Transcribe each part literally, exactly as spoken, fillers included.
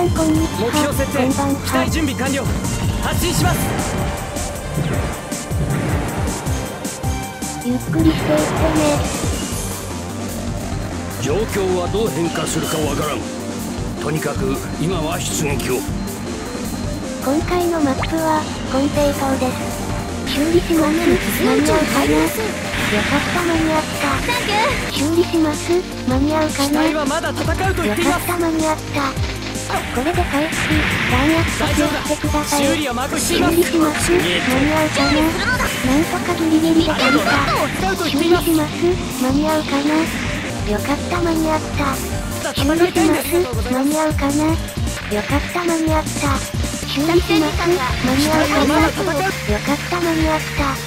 んこんにちは。 目標設定、 こんばんは。 機体準備完了。発進します。 ゆっくりしていってね。 状況はどう変化するかわからん。とにかく今は出撃を。 今回のマップは金平島です。修理します。間に合うかな。よかった間に合った。修理します。間に合うか機な。 体はまだ戦うと言よっています。 かった間に合った。これで回復、弾薬補給してください。 修理はまくしています。 修理します。間に合うかな。なんとかギリギリで足りた。修理します。間に合うかな。よかった間に合った。修理します。間に合うかな。よかった間に合った。修理します。間に合うかな。よかった間に合った。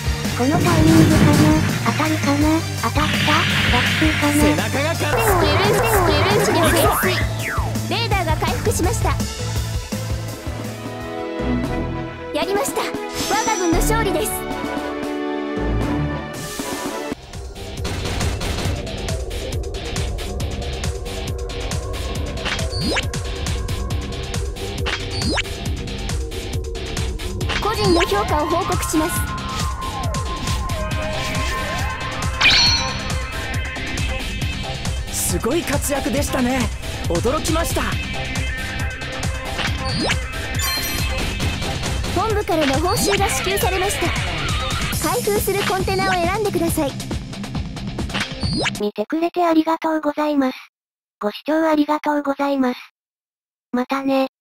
このタイミングかな。当たるかな。当たった。爆風かな。 背中が勝つ。 レベルレベル値で潜水。レーダーが回復しました。やりました。我が軍の勝利です。個人の評価を報告します。 すごい活躍でしたね。驚きました。 本部からの報酬が支給されました。開封するコンテナを選んでください。 見てくれてありがとうございます。ご視聴ありがとうございます。またね。